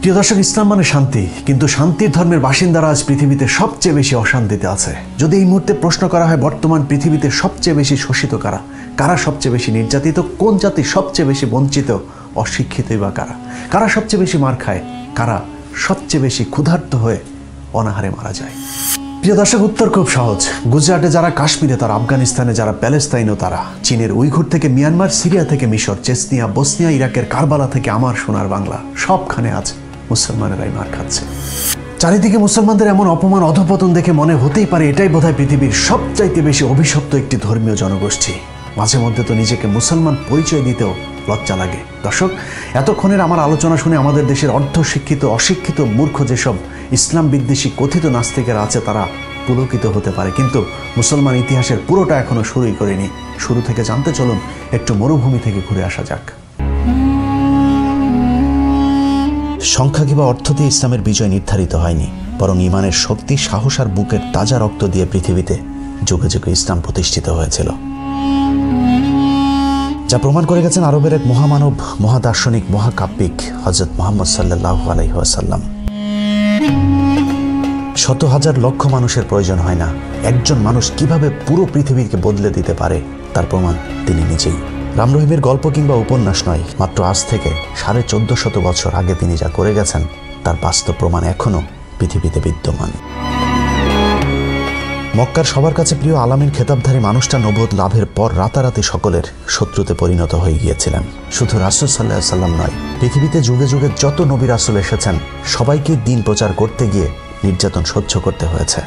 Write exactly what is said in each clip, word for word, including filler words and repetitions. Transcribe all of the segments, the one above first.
প্রিয় দর্শক, ইসলাম মানে শান্তি, কিন্তু শান্তির ধর্মের বাসিন্দারা আজ পৃথিবীতে সবচেয়ে বেশি অশান্তিতে আছে। যদি এই মুহূর্তে প্রশ্ন করা হয় বর্তমান পৃথিবীতে সবচেয়ে বেশি শোষিত কারা, কারা সবচেয়ে বেশি নির্যাতিত, কোন জাতি সবচেয়ে বেশি বঞ্চিত, অশিক্ষিতই বা কারা, কারা সবচেয়ে বেশি মার খায়, কারা সবচেয়ে বেশি ক্ষুধার্ত হয়ে অনাহারে মারা যায়? প্রিয় দর্শক, উত্তর খুব সহজ। গুজরাটে যারা, কাশ্মীরে তারা, আফগানিস্তানে যারা, প্যালেস্তাইনও তারা, চীনের উইঘুর থেকে মিয়ানমার, সিরিয়া থেকে মিশর, চেচনিয়া, বসনিয়া, ইরাকের কারবালা থেকে আমার সোনার বাংলা, সবখানে আজ মুসলমানেরাই মার খাচ্ছে। চারিদিকে মুসলমানদের এমন অপমান, অধপতন দেখে মনে হতেই পারে এটাই বোধহয় পৃথিবীর সবচাইতে বেশি অভিশপ্ত একটি ধর্মীয় জনগোষ্ঠী। মাঝে মধ্যে তো নিজেকে মুসলমান পরিচয় দিতেও লজ্জা লাগে। দর্শক, এতক্ষণের আমার আলোচনা শুনে আমাদের দেশের অর্ধশিক্ষিত, অশিক্ষিত, মূর্খ যেসব ইসলাম বিদ্বেষী কথিত নাস্তিকেরা আছে তারা পুলকিত হতে পারে, কিন্তু মুসলমান ইতিহাসের পুরোটা এখনো শুরুই করেনি। শুরু থেকে জানতে চলুন, একটু মরুভূমি থেকে ঘুরে আসা যাক। সংখ্যা কিংবা অর্থ দিয়ে ইসলামের বিজয় নির্ধারিত হয়নি, বরং ইমানের শক্তি, সাহস আর বুকের তাজা রক্ত দিয়ে পৃথিবীতে যুগে যুগে ইসলাম প্রতিষ্ঠিত হয়েছিল, যা প্রমাণ করে গেছেন আরবের এক মহামানব, মহাদার্শনিক, মহাকাব্যিক হযরত মুহাম্মদ সাল্লাল্লাহু আলাইহি ওয়াসাল্লাম। শত হাজার লক্ষ মানুষের প্রয়োজন হয় না, একজন মানুষ কিভাবে পুরো পৃথিবীকে বদলে দিতে পারে তার প্রমাণ তিনি নিজেই। রাম রহিমের গল্প কিংবা উপন্যাস নয়, মাত্র আজ থেকে সাড়ে চোদ্দ শত বছর আগে তিনি যা করে গেছেন তার বাস্তব প্রমাণ এখনো পৃথিবীতে বিদ্যমান। মক্কার সবার কাছে প্রিয় আলামিন খেতাবধারী মানুষটা নবুয়ত লাভের পর রাতারাতি সকলের শত্রুতে পরিণত হয়ে গিয়েছিলেন। শুধু রাসূল সাল্লাল্লাহু আলাইহি ওয়াসাল্লাম নয়, পৃথিবীতে যুগে যুগে যত নবী রাসূল এসেছেন সবাইকে দিন প্রচার করতে গিয়ে নির্যাতন সহ্য করতে হয়েছে।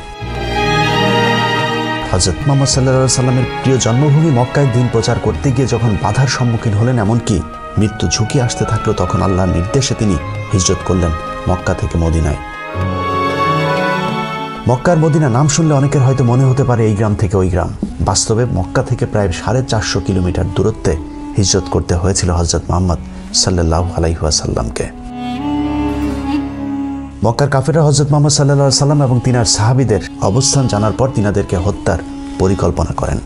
হযরত মুহাম্মদ সাল্লাল্লাহু আলাইহি ওয়াসাল্লামের প্রিয় জন্মভূমি মক্কায় দিন প্রচার করতে গিয়ে যখন বাধার সম্মুখীন হলেন, এমনকি মৃত্যু ঝুঁকি আসতে থাকলো, তখন আল্লাহর নির্দেশে তিনি হিজরত করলেন মক্কা থেকে মদিনায়। মক্কার মদিনা নাম শুনলে অনেকের হয়তো মনে হতে পারে এই গ্রাম থেকে ওই গ্রাম। বাস্তবে মক্কা থেকে প্রায় সাড়ে চারশো কিলোমিটার দূরত্বে হিজরত করতে হয়েছিল হযরত মুহাম্মদ সাল্লাল্লাহু আলাইহি ওয়াসাল্লামকে। মক্কার কাফেররা হযরত মুহাম্মদ সাল্লাল্লাহু আলাইহি ওয়াসাল্লাম এবং তিনার সাহাবীদের অবস্থান জানার পর তিনাদেরকে হত্যার পরিকল্পনা করেন।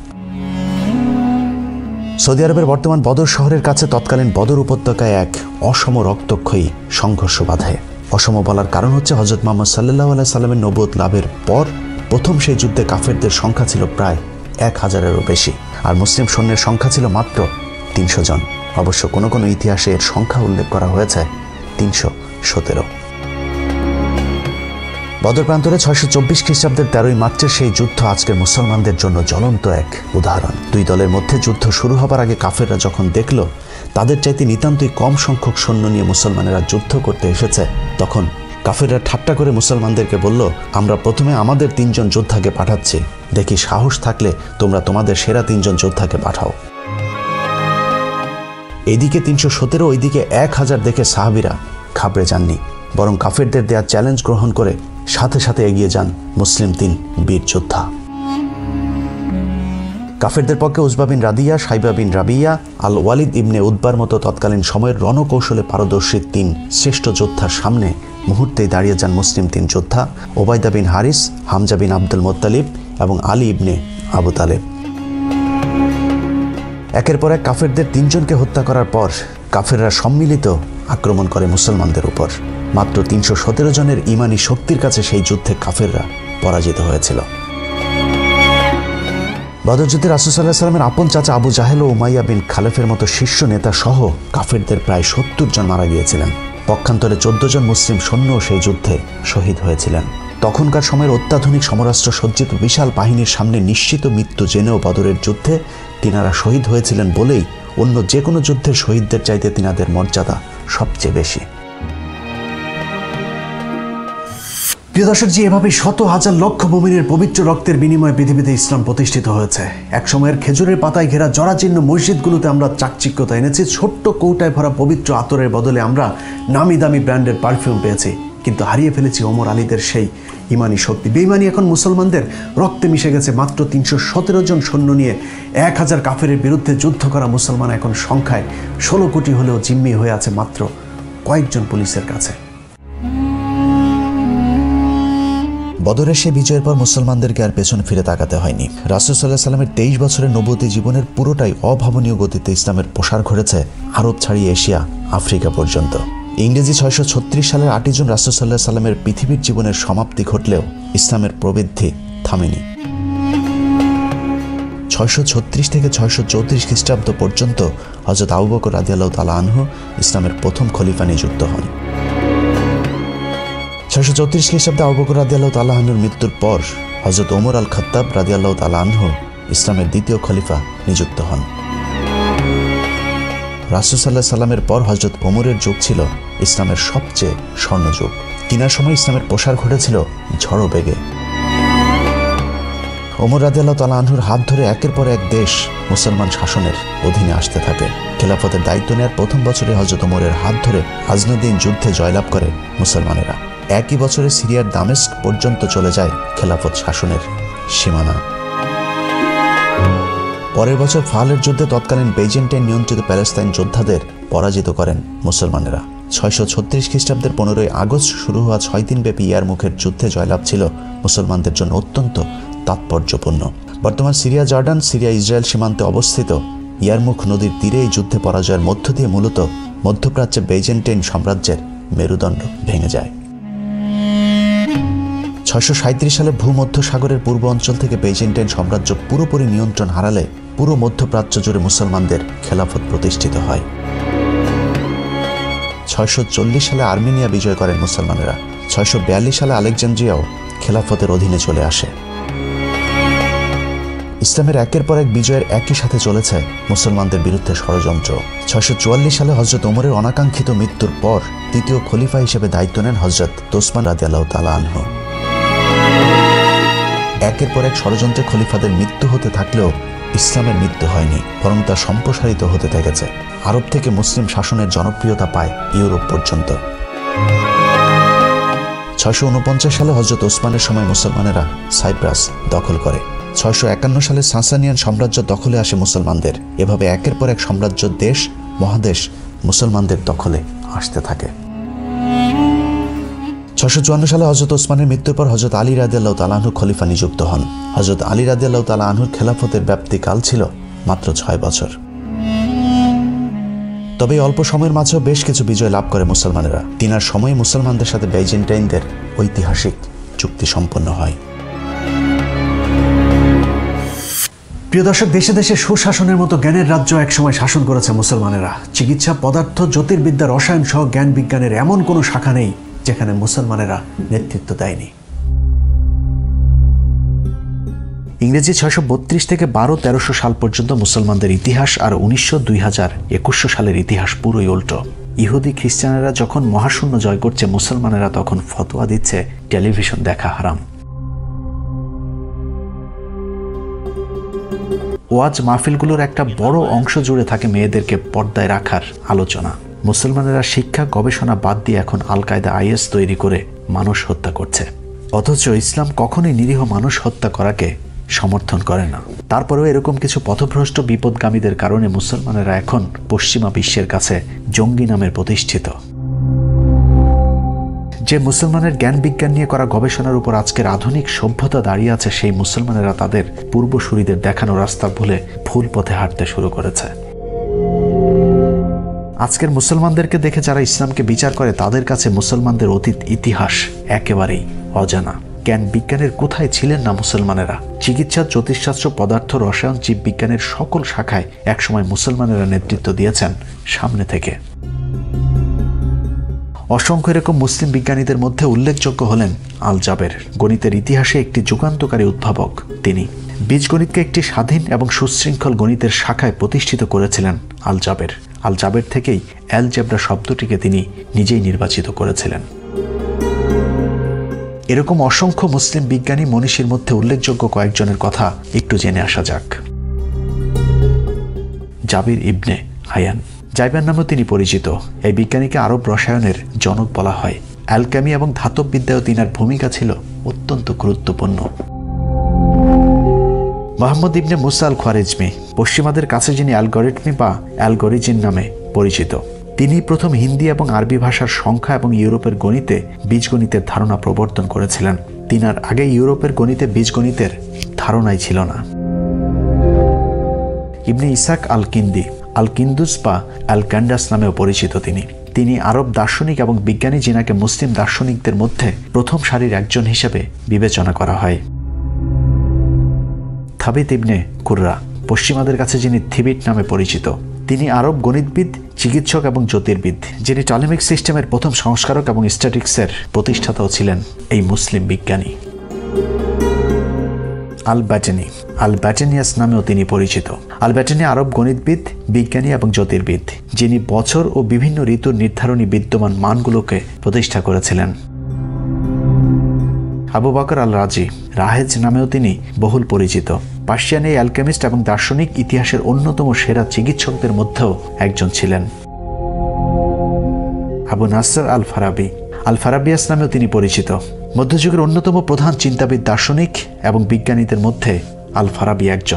সৌদি আরবের বর্তমান বদর শহরের কাছে তৎকালীন বদর উপত্যকায় এক অসম রক্তক্ষয়ী সংঘর্ষ বাধে। অসম বলার কারণ হচ্ছে হযরত মুহাম্মদ সাল্লাল্লাহু আলাইহি ওয়াসাল্লামের নবুয়ত লাভের পর প্রথম সেই যুদ্ধে কাফেরদের সংখ্যা ছিল প্রায় এক হাজারেরও বেশি, আর মুসলিম সৈন্যের সংখ্যা ছিল মাত্র তিনশো জন। অবশ্য কোনো কোনো ইতিহাসে এর সংখ্যা উল্লেখ করা হয়েছে তিনশো সতেরো। বদর প্রান্তরে ছয়শো চব্বিশ খ্রিস্টাব্দের তেরোই মার্চের সেই যুদ্ধ আজকের মুসলমানদের জন্য জ্বলন্ত এক উদাহরণ। দুই দলের মধ্যে যুদ্ধ শুরু হবার আগে কাফেররা যখন দেখল তাদের চাইতে নিতান্তই কম সংখ্যক সৈন্য নিয়ে মুসলমানেরা যুদ্ধ করতে এসেছে, তখন কাফেররা ঠাট্টা করে মুসলমানদেরকে বলল, আমরা প্রথমে আমাদের তিনজন যোদ্ধাকে পাঠাচ্ছি, দেখি সাহস থাকলে তোমরা তোমাদের সেরা তিনজন যোদ্ধাকে পাঠাও। এইদিকে তিনশো সতেরো, ওইদিকে এক হাজার দেখে সাহাবীরা ঘাবড়ে যাননি, বরং কাফেরদের দেয়া চ্যালেঞ্জ গ্রহণ করে সাথে সাথে এগিয়ে যান মুসলিম তিন বীর যোদ্ধা। কাফেরদের পক্ষে উজবা বিন রাদিয়া, সাইবা বিন রাবিয়া, আল ওয়ালিদ ইবনে উতবার মতো তৎকালীন সময়ের রণকৌশলে পারদর্শী তিন শ্রেষ্ঠ যোদ্ধার সামনে মুহূর্তেই দাঁড়িয়ে যান মুসলিম তিন যোদ্ধা, Ubaydah bin Harith, Hamza bin Abdul Muttalib এবং আলী ইবনে আবু তালেব। একের পর এক কাফেরদের তিনজনকে হত্যা করার পর কাফেররা সম্মিলিত আক্রমণ করে মুসলমানদের উপর। মাত্র তিনশো সতেরো জনের ইমানি শক্তির কাছে সেই যুদ্ধে কাফেররা পরাজিত হয়েছিল। বদর যুদ্ধে রাসূল সাল্লাল্লাহু আলাইহি ওয়াসাল্লামের আপন চাচা আবু জাহেল ও উমাইয়া বিন খালেফের মতো শীর্ষ নেতা সহ কাফেরদের প্রায় সত্তর জন মারা গিয়েছিলেন। পক্ষান্তরে চোদ্দ জন মুসলিম সৈন্যও সেই যুদ্ধে শহীদ হয়েছিলেন। তখনকার সময়ের অত্যাধুনিক সমরাস্ত্র সজ্জিত বিশাল বাহিনীর সামনে নিশ্চিত মৃত্যু জেনেও বদরের যুদ্ধে তিনারা শহীদ হয়েছিলেন বলেই অন্য যে কোনো যুদ্ধের শহীদদের চাইতে তিনাদের মর্যাদা সবচেয়ে বেশি। প্রিয় দর্শক, যে এভাবে শত হাজার লক্ষ মুমিনের পবিত্র রক্তের বিনিময়ে পৃথিবীতে ইসলাম প্রতিষ্ঠিত হয়েছে। এক সময়ের খেজুরের পাতায় ঘেরা জরাজীর্ণ মসজিদগুলোতে আমরা চাকচিক্যতা এনেছি, ছোট্ট কৌটায় ভরা পবিত্র আতরের বদলে আমরা নামি দামি ব্র্যান্ডের পারফিউম পেয়েছি, কিন্তু হারিয়ে ফেলেছি ওমর আলীদের সেই ইমানি শক্তি। বেঈমানি এখন মুসলমানদের রক্তে মিশে গেছে। মাত্র তিনশো সতেরো জন সৈন্য নিয়ে এক হাজার কাফেরের বিরুদ্ধে যুদ্ধ করা মুসলমান এখন সংখ্যায় ষোলো কোটি হলেও জিম্মি হয়ে আছে মাত্র কয়েকজন পুলিশের কাছে। বদরের সে বিজয়ের পর মুসলমানদেরকে আর পেছনে ফিরে তাকাতে হয়নি। রাসূল সাল্লাল্লাহু আলাইহি ওয়াসাল্লামের তেইশ বছরের নবুয়তি জীবনের পুরোটাই অভাবনীয় গতিতে ইসলামের প্রসার ঘটেছে আরব ছাড়িয়ে এশিয়া, আফ্রিকা পর্যন্ত। ইংরেজি ছয়শো ছত্রিশ সালের আটই জুন রাসূল সাল্লাল্লাহু আলাইহি সাল্লামের পৃথিবীর জীবনের সমাপ্তি ঘটলেও ইসলামের প্রবৃদ্ধি থামেনি। ছয়শো ছত্রিশ থেকে ছয়শো চৌত্রিশ খ্রিস্টাব্দ পর্যন্ত হযরত আবু বকর রাদিয়াল্লাহু তাআলা আনহু ইসলামের প্রথম খলিফা নিযুক্ত হন। ছয়শো চৌত্রিশ খ্রিস্টাব্দে আবু বকর রাদিয়াল্লাহু তাআলা আনহুর মৃত্যুর পর হযরত ওমর আল খাত্তাব রাদিয়াল্লাহু তাআলা আনহু ইসলামের দ্বিতীয় খলিফা নিযুক্ত হন। রাসূল সাল্লাল্লাহু আলাইহি সাল্লামের পর হযরত ওমরের যুগ ছিল ইসলামের সবচেয়ে স্বর্ণযুগ। তিনার সময় ইসলামের প্রসার ঘটেছিল ঝড়ো বেগে। ওমর রাদিয়াল্লাহু তাআলা আনহুর হাত ধরে একের পর এক দেশ মুসলমান শাসনের অধীনে আসতে থাকে। খেলাফতের দায়িত্ব নেওয়ার প্রথম বছরে হযরত ওমরের হাত ধরে আজনউদ্দিন যুদ্ধে জয়লাভ করে মুসলমানেরা। একই বছরে সিরিয়ার দামেস্ক পর্যন্ত চলে যায় খেলাফত শাসনের সীমানা। পরের বছর ফালের যুদ্ধে তৎকালীন বেইজেন্টাইন নিয়ন্ত্রিত প্যালেস্তাইন যোদ্ধাদের পরাজিত করেন মুসলমানেরা। ছয়শো ছত্রিশ খ্রিস্টাব্দের পনেরোই আগস্ট শুরু হওয়া ছয় দিনব্যাপী ইয়ারমুখের যুদ্ধে জয়লাভ ছিল মুসলমানদের জন্য অত্যন্ত তাৎপর্যপূর্ণ। বর্তমান সিরিয়া জর্ডান সিরিয়া ইসরায়েল সীমান্তে অবস্থিত ইয়ারমুখ নদীর তীরে এই যুদ্ধে পরাজয়ের মধ্য দিয়ে মূলত মধ্যপ্রাচ্যে বেইজেন্টাইন সাম্রাজ্যের মেরুদণ্ড ভেঙে যায়। ছয়শো সাঁইত্রিশ সালে ভূমধ্য সাগরের পূর্ব অঞ্চল থেকে বেইজেন্টাইন সাম্রাজ্য পুরোপুরি নিয়ন্ত্রণ হারালে পুরো মধ্যপ্রাচ্য জুড়ে মুসলমানদের খেলাফত প্রতিষ্ঠিত হয়। ছয়শো চল্লিশ সালে আর্মেনিয়া বিজয় করেন মুসলমানেরা। ছয়শো বিয়াল্লিশ সালে আলেকজান্দ্রিয়াও খেলাফতের অধীনে চলে আসে। ইসলামের একের পর এক বিজয়ের একই সাথে চলেছে মুসলমানদের বিরুদ্ধে ষড়যন্ত্র। ছয়শো চুয়াল্লিশ সালে হযরত ওমরের অনাকাঙ্ক্ষিত মৃত্যুর পর তৃতীয় খলিফা হিসেবে দায়িত্ব নেন হযরত ওসমান রাদিয়াল্লাহু তাআলা আনহু। একের পর এক ষড়যন্ত্রে খলিফাদের মৃত্যু হতে থাকলেও ইসলামের মৃত্যু হয়নি, বরং তা সম্প্রসারিত হতে থেকেছে। আরব থেকে মুসলিম শাসনের জনপ্রিয়তা পায় ইউরোপ পর্যন্ত। ছয়শো উনপঞ্চাশ সালে হযরত ওসমানের সময় মুসলমানেরা সাইপ্রাস দখল করে। ছয়শো একান্ন সালে সাসানিয়ান সাম্রাজ্য দখলে আসে মুসলমানদের। এভাবে একের পর এক সাম্রাজ্য দেশ মহাদেশ মুসলমানদের দখলে আসতে থাকে। ছয়শো চুয়ান্ন সালে হযরত ওসমানের মৃত্যুর পর হযরত আলী রাদিয়াল্লাহু তাআলা আনহু খলিফা নিযুক্ত হন। হযরত আলী রাদিয়াল্লাহু তাআলা আনহুর খেলাফতের ব্যাপ্তিকাল ছিল মাত্র ছয় বছর। তবে অল্প সময়ের মাঝেও বেশ কিছু বিজয় লাভ করে মুসলমানেরা। তিনার সময়ে মুসলমানদের সাথে বেইজেন্টাইনদের ঐতিহাসিক চুক্তি সম্পন্ন হয়। প্রিয় দর্শক, দেশে দেশে সুশাসনের মতো জ্ঞানের রাজ্য একসময় শাসন করেছে মুসলমানেরা। চিকিৎসা, পদার্থ, জ্যোতির্বিদ্যা, রসায়ন সহ জ্ঞান বিজ্ঞানের এমন কোনো শাখা নেই যেখানে মুসলমানেরা নেতৃত্ব দেয়নি। ইংরেজি ছয়শো বত্রিশ থেকে বারো তেরোশো সাল পর্যন্ত মুসলমানদের ইতিহাস, আর উনিশশো দুই হাজার একুশশো সালের ইতিহাস পুরোই উল্টো। ইহুদি খ্রিস্টানেরা যখন মহাশূন্য জয় করছে, মুসলমানেরা তখন ফতোয়া দিচ্ছে টেলিভিশন দেখা হারাম। ওয়াজ মাহফিলগুলোর একটা বড় অংশ জুড়ে থাকে মেয়েদেরকে পর্দায় রাখার আলোচনা। মুসলমানেরা শিক্ষা গবেষণা বাদ দিয়ে এখন আল কায়দা আইএস তৈরি করে মানুষ হত্যা করছে। অথচ ইসলাম কখনোই নিরীহ মানুষ হত্যা করাকে সমর্থন করে না। তারপরেও এরকম কিছু পথভ্রষ্ট বিপদগামীদের কারণে মুসলমানেরা এখন পশ্চিমা বিশ্বের কাছে জঙ্গি নামের প্রতিষ্ঠিত। যে মুসলমানের জ্ঞান বিজ্ঞান নিয়ে করা গবেষণার উপর আজকের আধুনিক সভ্যতা দাঁড়িয়ে আছে, সেই মুসলমানেরা তাদের পূর্বসূরীদের দেখানো রাস্তা ভুলে ভুল পথে হাঁটতে শুরু করেছে। আজকের মুসলমানদেরকে দেখে যারা ইসলামকে বিচার করে, তাদের কাছে মুসলমানদের অতীত ইতিহাস একেবারেই অজানা। জ্ঞান বিজ্ঞানের কোথায় ছিলেন না মুসলমানেরা? চিকিৎসা, জ্যোতিষশাস্ত্র, পদার্থ, রসায়ন, জীববিজ্ঞানের সকল শাখায় একসময় মুসলমানেরা নেতৃত্ব দিয়েছেন সামনে থেকে। অসংখ্য এরকম মুসলিম বিজ্ঞানীদের মধ্যে উল্লেখযোগ্য হলেন আল জাবের। গণিতের ইতিহাসে একটি যুগান্তকারী উদ্ভাবক তিনি। বীজগণিতকে একটি স্বাধীন এবং সুশৃঙ্খল গণিতের শাখায় প্রতিষ্ঠিত করেছিলেন আল জাবের। আল জাবের থেকেই অ্যালজেব্রা শব্দটিকে তিনি নিজেই নির্বাচিত করেছিলেন। এরকম অসংখ্য মুসলিম বিজ্ঞানী মনীষীর মধ্যে উল্লেখযোগ্য কয়েকজনের কথা একটু জেনে আসা যাক। জাবির ইবনে হায়ান, জাইবার নামেও তিনি পরিচিত। এই বিজ্ঞানীকে আরব রসায়নের জনক বলা হয়। অ্যালকেমি এবং ধাতব বিদ্যায়ও তিনার ভূমিকা ছিল অত্যন্ত গুরুত্বপূর্ণ। মোহাম্মদ ইবনে মুসা আল খোয়ারিজমি, পশ্চিমাদের কাছে যিনি অ্যালগরিথমি বা অ্যালগরিজিন নামে পরিচিত। তিনি প্রথম হিন্দি এবং আরবি ভাষার সংখ্যা এবং ইউরোপের গণিতে বীজগণিতের ধারণা প্রবর্তন করেছিলেন। তিনার আগে ইউরোপের গণিতে বীজগণিতের ধারণাই ছিল না। ইবনে ইসাক আল কিন্দি, আল কিন্দুস বা অ্যাল ক্যান্ডাস নামেও পরিচিত তিনি। তিনি আরব দার্শনিক এবং বিজ্ঞানী যিনাকে মুসলিম দার্শনিকদের মধ্যে প্রথম সারির একজন হিসেবে বিবেচনা করা হয়। থাবিত ইবনে কুররা, পশ্চিমাদের কাছে যিনি থিবিট নামে পরিচিত, তিনি আরব গণিতবিদ, চিকিৎসক এবং জ্যোতির্বিদ, যিনি টলেমিক সিস্টেমের প্রথম সংস্কারক এবং স্ট্যাটিক্সের প্রতিষ্ঠাতাও ছিলেন এই মুসলিম বিজ্ঞানী। আল ব্যাটেনি, আল ব্যাটেনিয়াস নামেও তিনি পরিচিত। আল ব্যাটেনি আরব গণিতবিদ, বিজ্ঞানী এবং জ্যোতির্বিদ, যিনি বছর ও বিভিন্ন ঋতুর নির্ধারণী বিদ্যমান মানগুলোকে প্রতিষ্ঠা করেছিলেন। আবু বকর আল রাজি, রাহেজ নামেও তিনি বহুল পরিচিত। পার্সিয়ান এই অ্যালকেমিস্ট এবং দার্শনিক ইতিহাসের অন্যতম সেরা চিকিৎসকদের মধ্যেও একজন ছিলেন। আবু নাসর আল ফারাবি, আল ফারাবিয়াস নামেও তিনি পরিচিত। মধ্যযুগের অন্যতম প্রধান চিন্তাবিদ, দার্শনিক এবং বিজ্ঞানীদের মধ্যে আল ফারাবি একজন।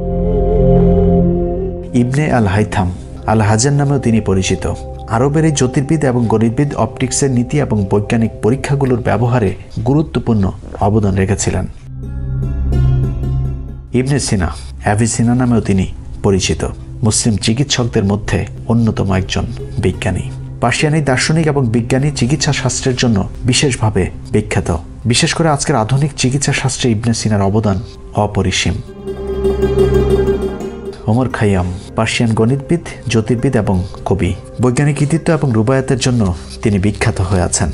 ইবনে আল হাইথাম, আল হাজার নামেও তিনি পরিচিত। আরবের এই জ্যোতির্বিদ এবং গণিতবিদ অপটিক্সের নীতি এবং বৈজ্ঞানিক পরীক্ষাগুলোর ব্যবহারে গুরুত্বপূর্ণ অবদান রেখেছিলেন। ইবনে সিনা, অ্যাভিসিনা নামেও তিনি পরিচিত। মুসলিম চিকিৎসকদের মধ্যে অন্যতম একজন বিজ্ঞানী। পার্সিয়ান এই দার্শনিক এবং বিজ্ঞানী চিকিৎসা শাস্ত্রের জন্য বিশেষভাবে বিখ্যাত। বিশেষ করে আজকের আধুনিক চিকিৎসা শাস্ত্রে ইবনে সিনার অবদান অপরিসীম। ওমর খাইয়াম, পার্সিয়ান গণিতবিদ, জ্যোতির্বিদ এবং কবি। বৈজ্ঞানিক কৃতিত্ব এবং রুবায়াতের জন্য তিনি বিখ্যাত হয়ে আছেন।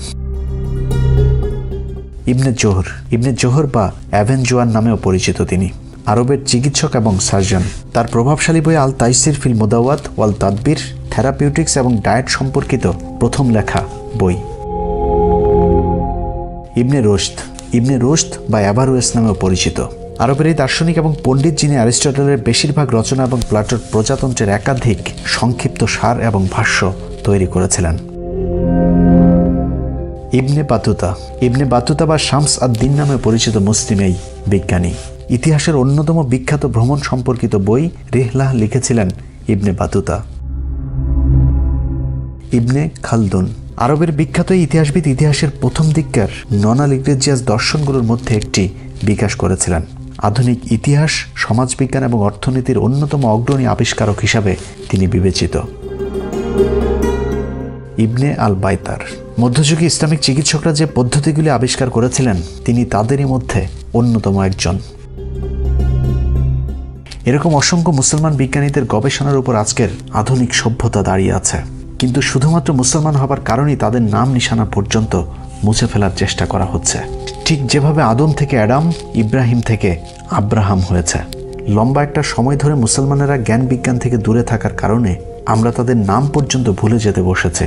ইবনে জোহর, ইবনে জোহর বা অ্যাভেনজোয়ার নামেও পরিচিত তিনি। আরবের চিকিৎসক এবং সার্জন। তার প্রভাবশালী বই আল তাইসির ফিল মুদাওয়াত ওয়াল তাদবির থেরাপিউটিক্স এবং ডায়েট সম্পর্কিত প্রথম লেখা বই। ইবনে রোশদ, ইবনে রোশদ বা অ্যাভারোয়েস নামেও পরিচিত। আরবের এই দার্শনিক এবং পণ্ডিত যিনি অ্যারিস্টটলের বেশিরভাগ রচনা এবং প্লাটোর প্রজাতন্ত্রের একাধিক সংক্ষিপ্ত সার এবং ভাষ্য তৈরি করেছিলেন। ইবনে বাতুতা, ইবনে বাতুতা বা শামস আদ-দিন নামে পরিচিত মুসলিম এই বিজ্ঞানী। ইতিহাসের অন্যতম বিখ্যাত ভ্রমণ সম্পর্কিত বই রিহলাহ লিখেছিলেন ইবনে বাতুতা। ইবনে খালদুন, আরবের বিখ্যাত ইতিহাসবিদ, ইতিহাসের প্রথম দিককার ননাল ইগ্রেজিয়াস দর্শনগুলোর মধ্যে একটি বিকাশ করেছিলেন। আধুনিক ইতিহাস, সমাজবিজ্ঞান এবং অর্থনীতির অন্যতম অগ্রণী আবিষ্কারক হিসাবে তিনি বিবেচিত। ইবনে আল বাইতার, মধ্যযুগে ইসলামিক চিকিৎসকরা যে পদ্ধতিগুলি আবিষ্কার করেছিলেন তিনি তাদেরই মধ্যে অন্যতম একজন। এরকম অসংখ্য মুসলমান বিজ্ঞানীদের গবেষণার উপর আজকের আধুনিক সভ্যতা দাঁড়িয়ে আছে, কিন্তু শুধুমাত্র মুসলমান হবার কারণেই তাদের নাম নিশানা পর্যন্ত মুছে ফেলার চেষ্টা করা হচ্ছে। ঠিক যেভাবে আদম থেকে অ্যাডাম, ইব্রাহিম থেকে আব্রাহাম হয়েছে। লম্বা একটা সময় ধরে মুসলমানেরা জ্ঞান বিজ্ঞান থেকে দূরে থাকার কারণে আমরা তাদের নাম পর্যন্ত ভুলে যেতে বসেছে।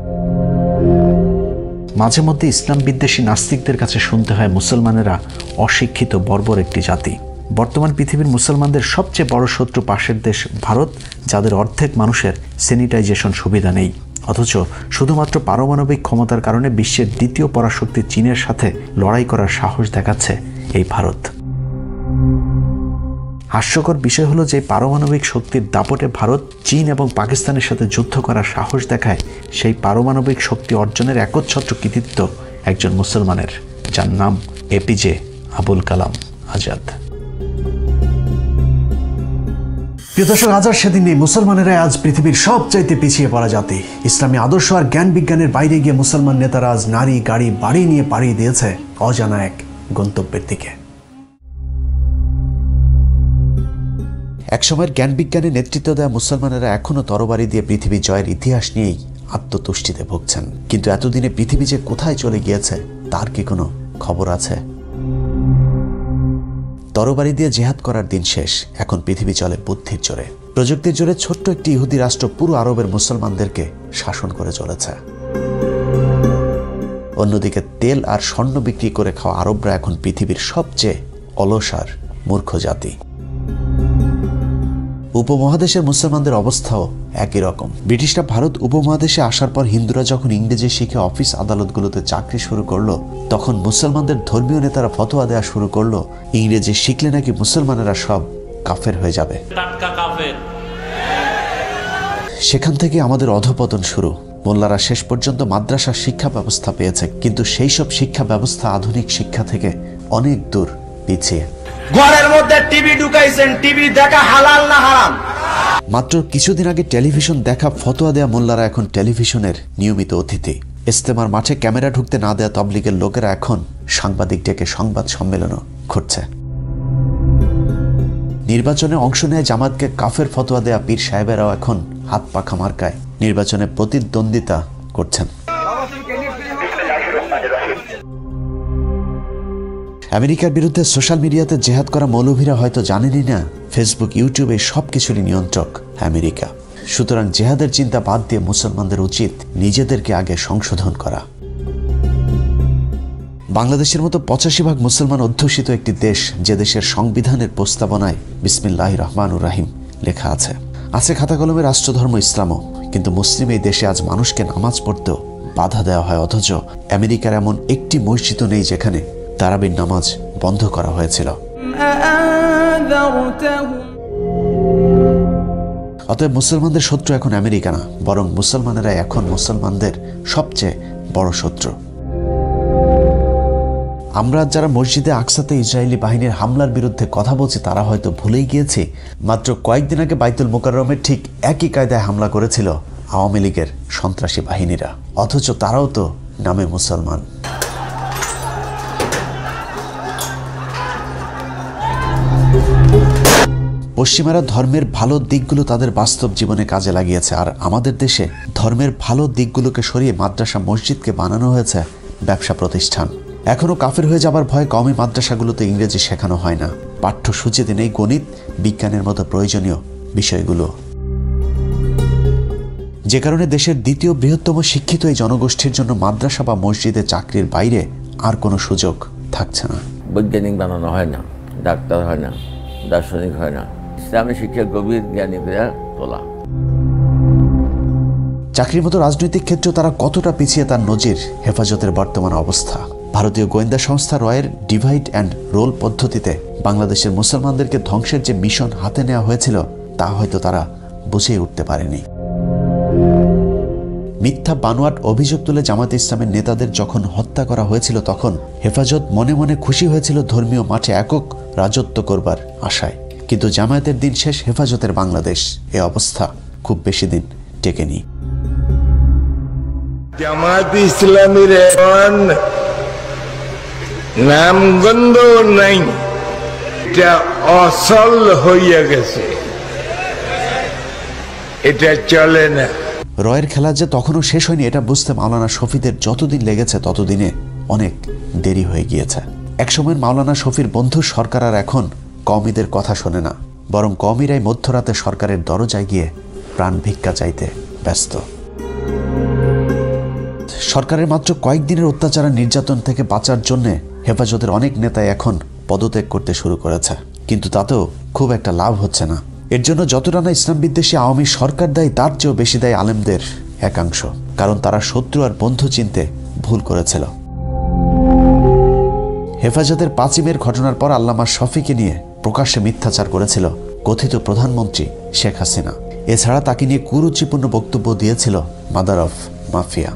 মাঝে মধ্যে ইসলাম বিদ্বেষী নাস্তিকদের কাছে শুনতে হয় মুসলমানেরা অশিক্ষিত বর্বর একটি জাতি। বর্তমান পৃথিবীর মুসলমানদের সবচেয়ে বড় শত্রু পাশের দেশ ভারত, যাদের অর্ধেক মানুষের স্যানিটাইজেশন সুবিধা নেই, অথচ শুধুমাত্র পারমাণবিক ক্ষমতার কারণে বিশ্বের দ্বিতীয় পরাশক্তি চীনের সাথে লড়াই করার সাহস দেখাচ্ছে এই ভারত। হাস্যকর বিষয় হলো যে পারমাণবিক শক্তির দাপটে ভারত চীন এবং পাকিস্তানের সাথে যুদ্ধ করার সাহস দেখায় সেই পারমাণবিক শক্তি অর্জনের একচ্ছত্র কৃতিত্ব একজন মুসলমানের, যার নাম এপিজে আবুল কালাম আজাদ। প্রিয় দর্শক, আজ আর সেদিন নেই। মুসলমানেরা আজ পৃথিবীর সবচাইতে পিছিয়ে পড়া জাতি। ইসলামী আদর্শ আর জ্ঞান বিজ্ঞানের বাইরে গিয়ে মুসলমান নেতারা আজ নারী, গাড়ি, বাড়ি নিয়ে পাড়ি দিয়েছে অজানা এক গন্তব্যের দিকে। একসময়ের জ্ঞান বিজ্ঞানের নেতৃত্ব দেওয়া মুসলমানেরা এখনও তরবারি দিয়ে পৃথিবী জয়ের ইতিহাস নিয়েই আত্মতুষ্টিতে ভুগছেন, কিন্তু এতদিনে পৃথিবী যে কোথায় চলে গিয়েছে তার কি কোনো খবর আছে? তরবারি দিয়ে জেহাদ করার দিন শেষ, এখন পৃথিবী চলে বুদ্ধির জোরে। প্রযুক্তির জোরে ছোট্ট একটি ইহুদি রাষ্ট্র পুরো আরবের মুসলমানদেরকে শাসন করে চলেছে। অন্যদিকে তেল আর স্বর্ণ বিক্রি করে খাওয়া আরবরা এখন পৃথিবীর সবচেয়ে অলস আর মূর্খ জাতি। উপমহাদেশের মুসলমানদের অবস্থাও একই রকম। ব্রিটিশরা ভারত উপমহাদেশে আসার পর হিন্দুরা যখন ইংরেজি শিখে অফিস আদালতগুলোতে চাকরি শুরু করলো, তখন মুসলমানদের ধর্মীয় নেতারা ফতোয়া দেওয়া শুরু করলো ইংরেজি শিখলে নাকি মুসলমানেরা সব কাফের হয়ে যাবে। সেখান থেকে আমাদের অধঃপতন শুরু। মোল্লারা শেষ পর্যন্ত মাদ্রাসার শিক্ষা ব্যবস্থা পেয়েছে, কিন্তু সেই সব শিক্ষা ব্যবস্থা আধুনিক শিক্ষা থেকে অনেক দূর পিছিয়ে। ঘরের মধ্যে টিভি ঢুকাইছেন, টিভি দেখা হালাল না হারাম? মাত্র কিছুদিন আগে টেলিভিশন দেখা ফতোয়া দেয়া মোল্লারা এখন টেলিভিশনের নিয়মিত অতিথি। ইজতেমার মাঠে ক্যামেরা ঢুকতে না দেয়া তাবলিগের লোকেরা এখন সাংবাদিক ডেকে সংবাদ সম্মেলনও ঘটছে। নির্বাচনে অংশ নেয় জামাতকে কাফের ফতোয়া দেয়া পীর সাহেবেরাও এখন হাত পাখা মার্কায় নির্বাচনে প্রতিদ্বন্দ্বিতা করছেন। আমেরিকার বিরুদ্ধে সোশ্যাল মিডিয়াতে জেহাদ করা মৌলভীরা হয়তো জানেনই না ফেসবুক, ইউটিউবে সব কিছুরই নিয়ন্ত্রক আমেরিকা। সুতরাং জেহাদের চিন্তা বাদ দিয়ে মুসলমানদের উচিত নিজেদেরকে আগে সংশোধন করা। বাংলাদেশের মতো পঁচাশি ভাগ মুসলমান অধ্যুষিত একটি দেশ, যে দেশের সংবিধানের প্রস্তাবনায় বিসমিল্লাহির রহমানুর রাহিম লেখা আছে। আছে খাতা কলমে রাষ্ট্রধর্ম ইসলামও, কিন্তু মুসলিম এই দেশে আজ মানুষকে নামাজ পড়তেও বাধা দেওয়া হয়। অথচ আমেরিকার এমন একটি মসজিদও নেই যেখানে তারাবির নামাজ বন্ধ করা হয়েছিল। অতএব মুসলমানদের শত্রু এখন আমেরিকা না, বরং মুসলমানেরা এখন মুসলমানদের সবচেয়ে বড় শত্রু। আমরা যারা মসজিদে আকসাতে ইসরায়েলি বাহিনীর হামলার বিরুদ্ধে কথা বলছি তারা হয়তো ভুলেই গিয়েছি মাত্র কয়েকদিন আগে বাইতুল মোকাররমের ঠিক একই কায়দায় হামলা করেছিল আওয়ামী লীগের সন্ত্রাসী বাহিনীরা, অথচ তারাও তো নামে মুসলমান। পশ্চিমারা ধর্মের ভালো দিকগুলো তাদের বাস্তব জীবনে কাজে লাগিয়েছে, আর আমাদের দেশে ধর্মের ভালো দিকগুলোকে সরিয়ে মাদ্রাসা মসজিদকে বানানো হয়েছে ব্যবসা প্রতিষ্ঠান। এখনও কাফের হয়ে যাবার ভয়ে কওমি মাদ্রাসাগুলোতে ইংরেজি শেখানো হয় না, পাঠ্যসূচিতে নেই গণিত, বিজ্ঞানের মতো প্রয়োজনীয় বিষয়গুলো, যে কারণে দেশের দ্বিতীয় বৃহত্তম শিক্ষিত এই জনগোষ্ঠীর জন্য মাদ্রাসা বা মসজিদে চাকরির বাইরে আর কোনো সুযোগ থাকছে না। বৈজ্ঞানিক বানানো হয় না, ডাক্তার হয় না, দার্শনিক হয় না, ইসলামী শিক্ষা গভীর জ্ঞানী করে তোলা। চাকরির মতো রাজনৈতিক ক্ষেত্রেও তারা কতটা পিছিয়ে তার নজির হেফাজতের বর্তমান অবস্থা। ভারতীয় গোয়েন্দা সংস্থা রয়ের ডিভাইড অ্যান্ড রোল পদ্ধতিতে বাংলাদেশের মুসলমানদেরকে ধ্বংসের যে মিশন হাতে নেওয়া হয়েছিল তা হয়তো তারা বুঝে উঠতে পারেনি। মিথ্যা বানোয়াট অভিযোগ তুলে জামায়াতে ইসলামের নেতাদের যখন হত্যা করা হয়েছিল তখন হেফাজত মনে মনে খুশি হয়েছিল ধর্মীয় মাঠে একক রাজত্ব করবার আশায়, কিন্তু জামায়াতের দিন শেষ, হেফাজতের বাংলাদেশ। এ অবস্থা খুব বেশি দিন টেকেনি। জামায়াত ইসলামীর এখন নামগন্ধ নাই, এটা অসল হইয়া গেছে, এটা চলে না। রয়ের খেলা যে তখনও শেষ হয়নি এটা বুঝতে মাওলানা শফিদের যতদিন লেগেছে ততদিনে অনেক দেরি হয়ে গিয়েছে। একসময়ের মাওলানা শফির বন্ধু সরকার আর এখন কওমিদের কথা শোনে না, বরং কওমিরাই মধ্যরাতে সরকারের দরজায় গিয়ে প্রাণ ভিক্ষা চাইতে ব্যস্ত। সরকারের মাত্র কয়েকদিনের অত্যাচার আর নির্যাতন থেকে বাঁচার জন্য হেফাজতের অনেক নেতাই এখন পদত্যাগ করতে শুরু করেছে, কিন্তু তাতেও খুব একটা লাভ হচ্ছে না। এর জন্য যতটা না ইসলাম বিদ্বেষী আওয়ামী সরকার দায়ী, তার চেয়েও বেশি দায়ী আলেমদের একাংশ, কারণ তারা শত্রু আর বন্ধু চিনতে ভুল করেছিল। হেফাজতের পাঁচিমের ঘটনার পর আল্লামা শফিকে নিয়ে প্রকাশ্যে মিথ্যাচার করেছিল কথিত প্রধানমন্ত্রী শেখ হাসিনা। এছাড়া তাকে নিয়ে কুরুচিপূর্ণ বক্তব্য দিয়েছিল মাদার অফ মাফিয়া।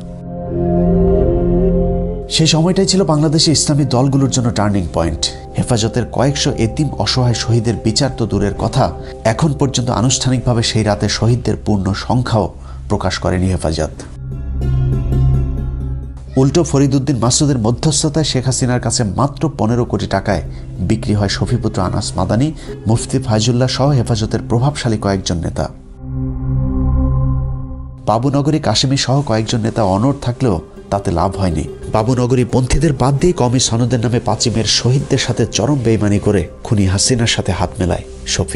সেই সময়টাই ছিল বাংলাদেশে ইসলামী দলগুলোর জন্য টার্নিং পয়েন্ট। হেফাজতের কয়েকশো এতিম অসহায় শহীদের বিচার তো দূরের কথা, এখন পর্যন্ত আনুষ্ঠানিকভাবে সেই রাতে শহীদদের পূর্ণ সংখ্যাও প্রকাশ করেনি হেফাজত। উল্টো ফরিদউদ্দিন মাসুদের মধ্যস্থতায় শেখ হাসিনার কাছে মাত্র পনেরো কোটি টাকায় বিক্রি হয় শফিপুত্র আনাস মাদানী, মুফতি ফাইজুল্লাহ সহ হেফাজতের প্রভাবশালী কয়েকজন নেতা। বাবুনগরী কাশেমী সহ কয়েকজন নেতা অনড় থাকলেও তাতে লাভ হয়নি। বাবুনগরী পন্থীদের বাদ দিয়ে কওমি সনদের নামে পাঁচিমের শহীদদের সাথে চরম বেইমানি করে খুনি হাসিনার সাথে হাত মেলায় শফি।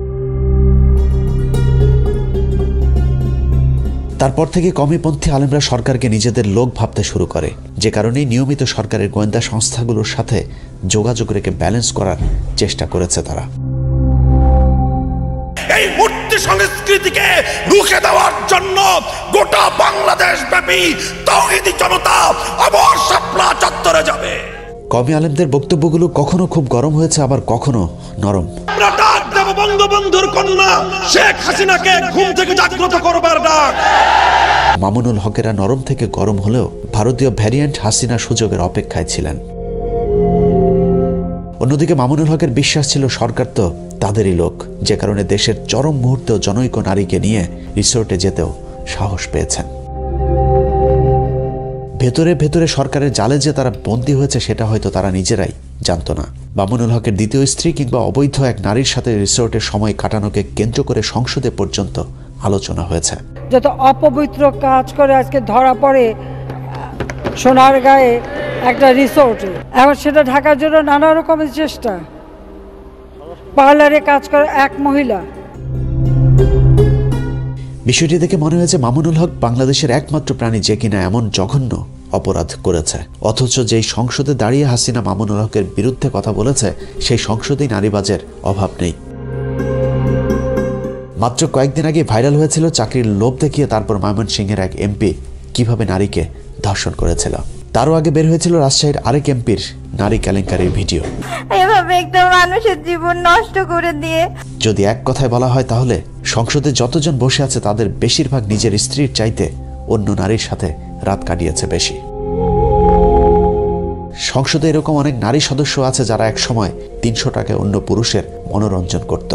তারপর থেকে কওমিপন্থী আলেমরা সরকারকে নিজেদের লোক ভাবতে শুরু করে, যে কারণেই নিয়মিত সরকারের গোয়েন্দা সংস্থাগুলোর সাথে যোগাযোগ রেখে ব্যালেন্স করার চেষ্টা করেছে তারা। এই মূর্তি সংস্কৃতিকে রুখে দেওয়ার জন্য গোটা বাংলাদেশ ব্যাপী তাওহীদি জনতা আবার শাপলা চত্বরে যাবে। কওমি আলেমদের বক্তব্যগুলো কখনো খুব গরম হয়েছে, আবার কখনো নরম। আমরা ডাক দেব বঙ্গবন্ধুর কন্যা শেখ হাসিনাকে ঘুম থেকে জাগ্রত করবার ডাক। মামুনুল হকেরা নরম থেকে গরম হলেও ভারতীয় ভ্যারিয়েন্ট হাসিনা সুযোগের অপেক্ষায় ছিলেন। অন্যদিকে মামুনুল হকের বিশ্বাস ছিল সরকার তো তাদেরই লোক, যে কারণে দেশের চরম মুহূর্তেও জনৈক নারীকে নিয়ে রিসোর্টে যেতেও সাহস পেয়েছেন। ভেতরে ভেতরে সরকারের জালে যে তারা বন্দী হয়েছে সেটা হয়তো তারা নিজেরাই জানত না। মামুনুল হকের দ্বিতীয় স্ত্রী কিংবা অবৈধ এক নারীর সাথে রিসোর্টের সময় কাটানোকে কেন্দ্র করে সংসদে পর্যন্ত আলোচনা হয়েছে। যত অপবিত্র কাজ করে আজকে ধরা পড়ে সোনার গায়ে একটা রিসোর্টে, এখন সেটা ঢাকার জন্য নানা রকমের চেষ্টা। পার্লারে কাজ করে এক মহিলা। বিষয়টি দেখে মনে হয়েছে মামুনুল হক বাংলাদেশের একমাত্র প্রাণী যে কিনা এমন জঘন্য অপরাধ করেছে, অথচ যেই সংসদে দাঁড়িয়ে হাসিনা মামুনুল হকের বিরুদ্ধে কথা বলেছে সেই সংসদেই নারীবাজের অভাব নেই। মাত্র কয়েকদিন আগে ভাইরাল হয়েছিল চাকরির লোভ দেখিয়ে তারপর ময়মনসিংহের এক এমপি কিভাবে নারীকে ধর্ষণ করেছিল। তারও আগে বের হয়েছিল রাজশাহীর আরেক এমপির নারী কেলেঙ্কারির ভিডিও। এভাবে একটা মানুষের জীবন নষ্ট করে দিয়ে, যদি এক কথায় বলা হয় তাহলে সংসদে যতজন বসে আছে তাদের বেশিরভাগ নিজের স্ত্রীর চাইতে অন্য নারীর সাথে রাত কাটিয়েছে বেশি। সংসদে এরকম অনেক নারী সদস্য আছে যারা এক সময় তিনশো টাকায় অন্য পুরুষের মনোরঞ্জন করত।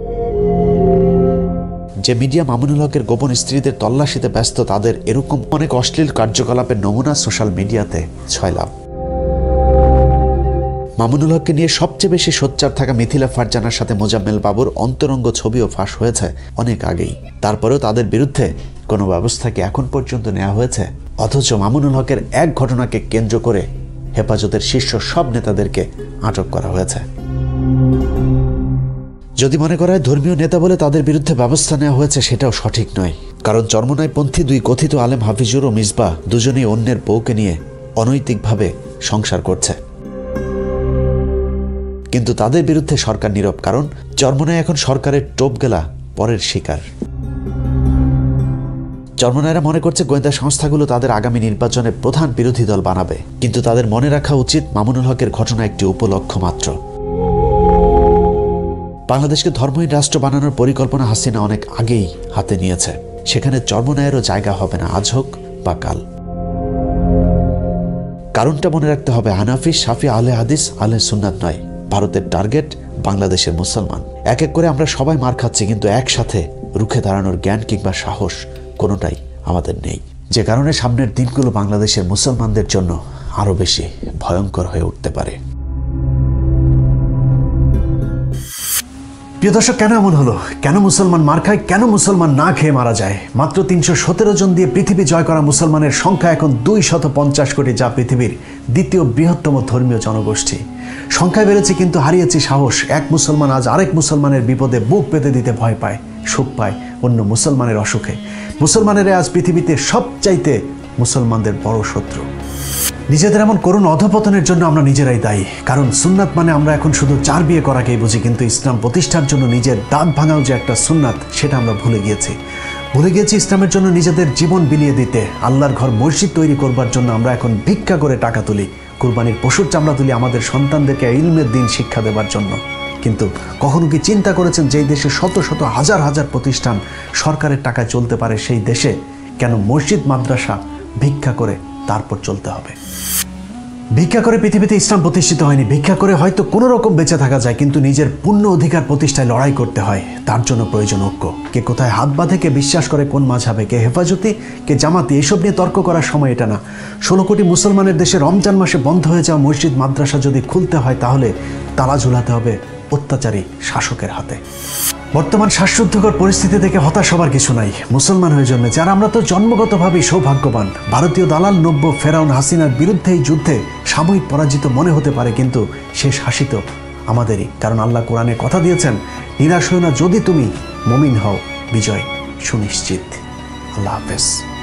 যে মিডিয়া মামুনুল হকের গোপন স্ত্রীদের তল্লাশিতে ব্যস্ত, তাদের এরকম অনেক অশ্লীল কার্যকলাপের নমুনা সোশ্যাল মিডিয়াতে ছয়লাভ। মামুনুল হককে নিয়ে সবচেয়ে বেশি সোচ্চার থাকা মিথিলা ফারজানার সাথে মোজাম্মেল বাবুর অন্তরঙ্গ ছবিও ফাঁস হয়েছে অনেক আগেই। তারপরেও তাদের বিরুদ্ধে কোনো ব্যবস্থা কি এখন পর্যন্ত নেওয়া হয়েছে? অথচ মামুনুল হকের এক ঘটনাকে কেন্দ্র করে হেফাজতের শীর্ষ সব নেতাদেরকে আটক করা হয়েছে। যদি মনে করা হয় ধর্মীয় নেতা বলে তাদের বিরুদ্ধে ব্যবস্থা নেওয়া হয়েছে, সেটাও সঠিক নয়। কারণ চরমনাইপন্থী দুই কথিত আলেম হাফিজুর ও মিসবাহ দুজনেই অন্যের বউকে নিয়ে অনৈতিকভাবে সংসার করছে, কিন্তু তাদের বিরুদ্ধে সরকার নীরব। কারণ চরমনায় এখন সরকারের টোপ গেলা পরের শিকার। চরমনাইরা মনে করছে গোয়েন্দা সংস্থাগুলো তাদের আগামী নির্বাচনে প্রধান বিরোধী দল বানাবে, কিন্তু তাদের মনে রাখা উচিত মামুনুল হকের ঘটনা একটি উপলক্ষ মাত্র। বাংলাদেশকে ধর্মহীন রাষ্ট্র বানানোর পরিকল্পনা হাসিনা অনেক আগেই হাতে নিয়েছে। সেখানে চরমনায়েরও জায়গা হবে না আজ হোক বা কাল। কারণটা মনে রাখতে হবে, হানাফি, শাফি, আহলে হাদিস, আহলে সুন্নাত নয়, ভারতের টার্গেট বাংলাদেশের মুসলমান। এক এক করে আমরা সবাই মার খাচ্ছি, কিন্তু একসাথে রুখে দাঁড়ানোর জ্ঞান কিংবা সাহস কোনোটাই আমাদের নেই, যে কারণে সামনের দিনগুলো বাংলাদেশের মুসলমানদের জন্য আরো বেশি ভয়ঙ্কর হয়ে উঠতে পারে। প্রিয় দর্শক, কেন এমন হলো? কেন মুসলমান মার খায়? কেন মুসলমান না খেয়ে মারা যায়? মাত্র তিনশো সতেরো জন দিয়ে পৃথিবী জয় করা মুসলমানের সংখ্যা এখন দুই শত পঞ্চাশ কোটি, যা পৃথিবীর দ্বিতীয় বৃহত্তম ধর্মীয় জনগোষ্ঠী। সংখ্যায় বেড়েছে কিন্তু হারিয়েছে সাহস। এক মুসলমান আজ আরেক মুসলমানের বিপদে বুক পেতে দিতে ভয় পায়, সুখ পায় অন্য মুসলমানের অসুখে। মুসলমানেরা আজ পৃথিবীতে সবচাইতে মুসলমানদের বড় শত্রু। নিজেদের এমন করুণ অধপতনের জন্য আমরা নিজেরাই দায়ী। কারণ সুন্নাত মানে আমরা এখন শুধু চার বিয়ে করাকেই বুঝি, কিন্তু ইসলাম প্রতিষ্ঠার জন্য নিজের দাঁত ভাঙাও যে একটা সুন্নাত, সেটা আমরা ভুলে গিয়েছি। ভুলে গিয়েছি ইসলামের জন্য নিজেদের জীবন বিলিয়ে দিতে। আল্লাহর ঘর মসজিদ তৈরি করবার জন্য আমরা এখন ভিক্ষা করে টাকা তুলি, কুরবানির পশুর চামড়া তুলি আমাদের সন্তানদেরকে ইলমের দিন শিক্ষা দেবার জন্য। কিন্তু কখনো কি চিন্তা করেছেন, যেই দেশে শত শত হাজার হাজার প্রতিষ্ঠান সরকারের টাকায় চলতে পারে, সেই দেশে কেন মসজিদ মাদ্রাসা ভিক্ষা করে তারপর চলতে হবে? ভিক্ষা করে পৃথিবীতে ইসলাম প্রতিষ্ঠিত হয়নি। ভিক্ষা করে হয়তো কোনো রকম বেঁচে থাকা যায়, কিন্তু নিজের পূর্ণ অধিকার প্রতিষ্ঠায় লড়াই করতে হয়। তার জন্য প্রয়োজন ঐক্য। কে কোথায় হাত বাঁধে, কে বিশ্বাস করে কোন মাঝহাবে, কে হেফাজতি, কে জামাতি, এসব নিয়ে তর্ক করার সময় এটা না। ষোলো কোটি মুসলমানের দেশে রমজান মাসে বন্ধ হয়ে যাওয়া মসজিদ মাদ্রাসা যদি খুলতে হয়, তাহলে তালা ঝুলাতে হবে অত্যাচারী শাসকের হাতে। বর্তমান শ্বাসরুদ্ধকর পরিস্থিতি থেকে হতাশ হবার কিছু নাই। মুসলমান হয়ে জন্মেছে, আর আমরা তো জন্মগতভাবেই সৌভাগ্যবান। ভারতীয় দালাল নব্য ফেরাউন হাসিনার বিরুদ্ধে এই যুদ্ধে সাময়িক পরাজিত মনে হতে পারে, কিন্তু শেষ হাসি তো আমাদেরই। কারণ আল্লাহ কোরআনে কথা দিয়েছেন, নিরাশ হও না, যদি তুমি মুমিন হও, বিজয় সুনিশ্চিত। আল্লাহ হাফেজ।